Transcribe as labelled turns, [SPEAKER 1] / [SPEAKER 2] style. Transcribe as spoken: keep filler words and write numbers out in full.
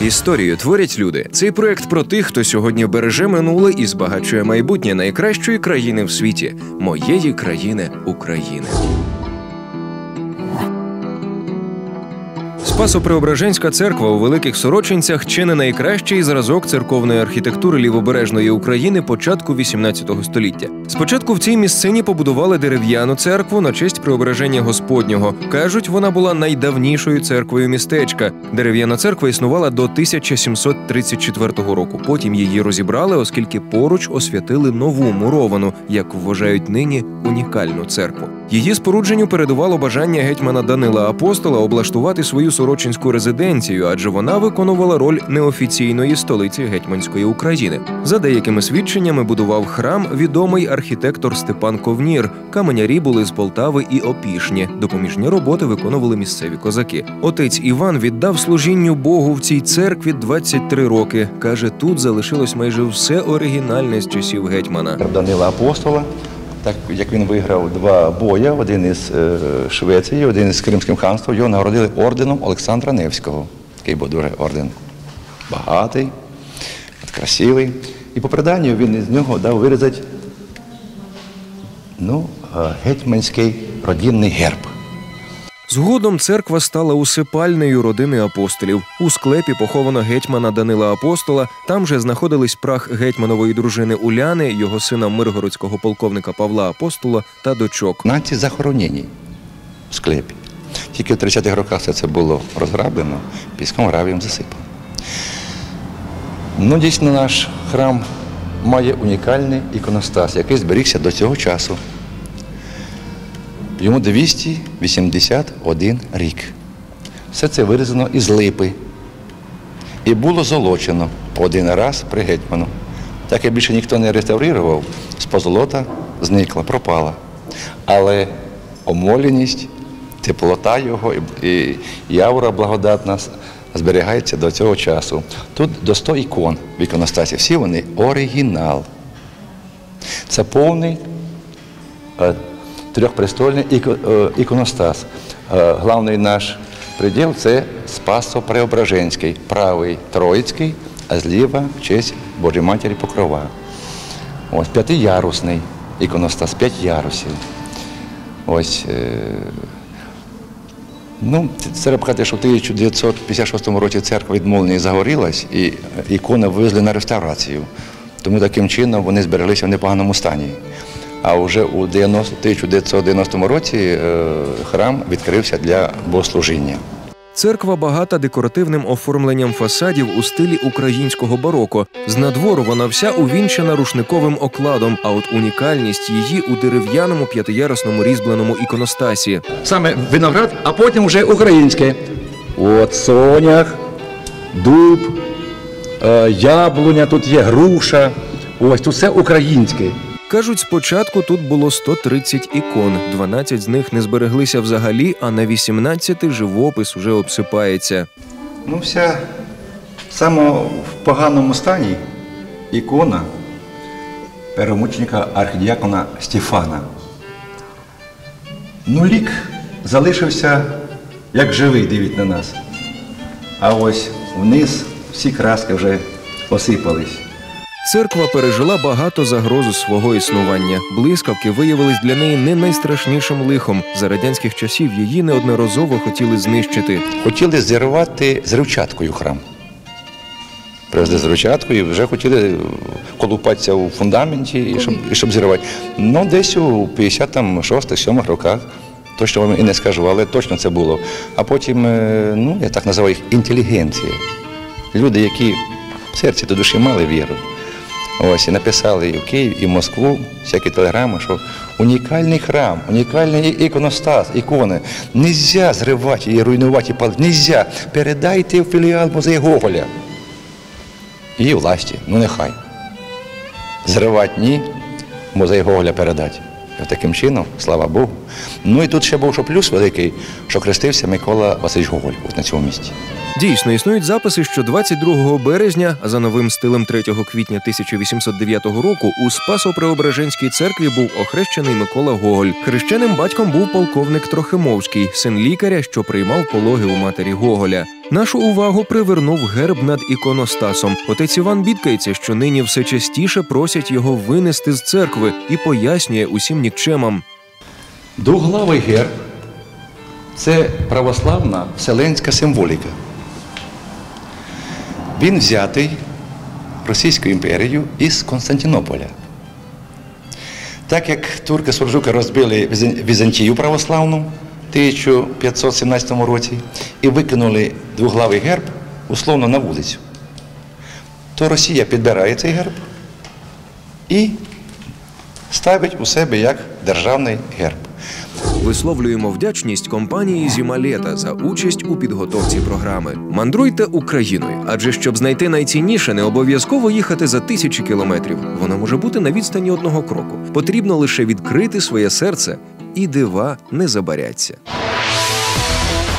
[SPEAKER 1] Історію творять люди. Цей проект про тих, хто сьогодні береже минуле і збагачує майбутнє найкращої країни в світі – моєї країни України. Спасо-Преображенська церква у Великих Сорочинцях – чи не найкращий зразок церковної архітектури лівобережної України початку вісімнадцятого століття. Спочатку в цій місцині побудували дерев'яну церкву на честь Преображення Господнього. Кажуть, вона була найдавнішою церквою містечка. Дерев'яна церква існувала до тисяча сімсот тридцять четвертого року. Потім її розібрали, оскільки поруч освятили нову муровану, як вважають нині, унікальну церкву. Її спорудженню передувало бажання гетьмана Данила Апостола облаштувати свою сорочинську резиденцію, адже вона виконувала роль неофіційної столиці гетьманської України. За деякими свідченнями будував храм відомий архітектор Степан Ковнір. Каменярі були з Полтави і Опішні. Допоміжні роботи виконували місцеві козаки. Отець Іван віддав служінню Богу в цій церкві двадцять три роки. Каже, тут залишилось майже все оригінальне з часів гетьмана.
[SPEAKER 2] Данила Апостола, так як він виграв два бої, один із е, Швеції, один із Кримським ханством, його нагородили орденом Олександра Невського. Такий був дуже орден багатий, красивий. І по преданню він із нього дав вирізати ну, гетьманський родинний герб.
[SPEAKER 1] Згодом церква стала усипальнею родини апостолів. У склепі поховано гетьмана Данила Апостола, там же знаходились прах гетьманової дружини Уляни, його сина миргородського полковника Павла Апостола та дочок.
[SPEAKER 2] Наці захоронені в склепі. Тільки в тридцятих роках все це було розграблено, піском гравієм засипано. Ну, дійсно, наш храм має унікальний іконостас, який зберігся до цього часу. Йому двісті вісімдесят один рік. Все це вирізано із липи. І було золочено один раз при гетьману. Так як більше ніхто не реставрував, з позолота зникла, пропала. Але омоленість, теплота його і, і аура благодатна зберігається до цього часу. Тут до ста ікон в іконостасі. Всі вони оригінал. Це повний трьохпрестольний іконостас. Головний наш приділ – це Спасо-Преображенський, правий Троїцький, а зліва в честь Божої Матері Покрова. Ось п'ятиярусний іконостас, п'ять ярусів. Ось, е... ну, треба сказати, що в тисяча дев'ятсот п'ятдесят шостому році церква відмовлена і загорілась, і ікони вивезли на реставрацію. Тому таким чином вони збереглися в непоганому стані. А вже у тисяча дев'ятсот дев'яностому році храм відкрився для богослужіння.
[SPEAKER 1] Церква багата декоративним оформленням фасадів у стилі українського бароко. З надвору вона вся увінчена рушниковим окладом, а от унікальність її у дерев'яному п'ятиярусному різьбленому іконостасі.
[SPEAKER 3] Саме виноград, а потім вже українське. От сонях, дуб, яблуня, тут є груша. Ось тут все українське.
[SPEAKER 1] Кажуть, спочатку тут було сто тридцять ікон, дванадцять з них не збереглися взагалі, а на вісімнадцяти живопис уже обсипається.
[SPEAKER 2] Ну, вся саме в поганому стані ікона первомученика архідіякона Стефана. Ну, лік залишився як живий, дивить на нас. А ось вниз всі краски вже осипались.
[SPEAKER 1] Церква пережила багато загроз свого існування. Блискавки виявились для неї не найстрашнішим лихом. За радянських часів її неодноразово хотіли знищити.
[SPEAKER 2] Хотіли зірвати зривчаткою храм. Привезли зривчаткою і вже хотіли колупатися у фундаменті, і щоб, і щоб зірвати. Ну, десь у п'ятдесят шостих сьомих роках, точно вам і не скажу, але точно це було. А потім, ну, я так називаю їх, інтелігенція. Люди, які в серці до душі мали віру. Ось, і написали і в Київ, і в Москву, всякі телеграми, що унікальний храм, унікальний іконостас, ікони. Нельзя зривати і руйнувати, і палити. Нельзя. Передайте в філіал музею Гоголя. І власті, ну нехай. Зривати ні, музей Гоголя передати. І таким чином, слава Богу. Ну і тут ще був що плюс великий, що хрестився Микола Васильович Гоголь от на цьому місці.
[SPEAKER 1] Дійсно, існують записи, що двадцять другого березня, а за новим стилем третього квітня тисяча вісімсот дев'ятого року, у Спасо-Преображенській церкві був охрещений Микола Гоголь. Хрещеним батьком був полковник Трохимовський, син лікаря, що приймав пологи у матері Гоголя. Нашу увагу привернув герб над іконостасом. Отець Іван бідкається, що нині все частіше просять його винести з церкви, і пояснює усім нікчемам.
[SPEAKER 2] Двоглавий герб – це православна вселенська символіка. Він взятий Російською імперією із Константинополя. Так як турки-суржуки розбили Візантію православну в тисяча п'ятсот сімнадцятому році і викинули двоглавий герб условно на вулицю, то Росія підбирає цей герб і ставить у себе як державний герб.
[SPEAKER 1] Висловлюємо вдячність компанії «Зімалета» за участь у підготовці програми. Мандруйте Україною, адже щоб знайти найцінніше, не обов'язково їхати за тисячі кілометрів. Воно може бути на відстані одного кроку. Потрібно лише відкрити своє серце, і дива не забаряться.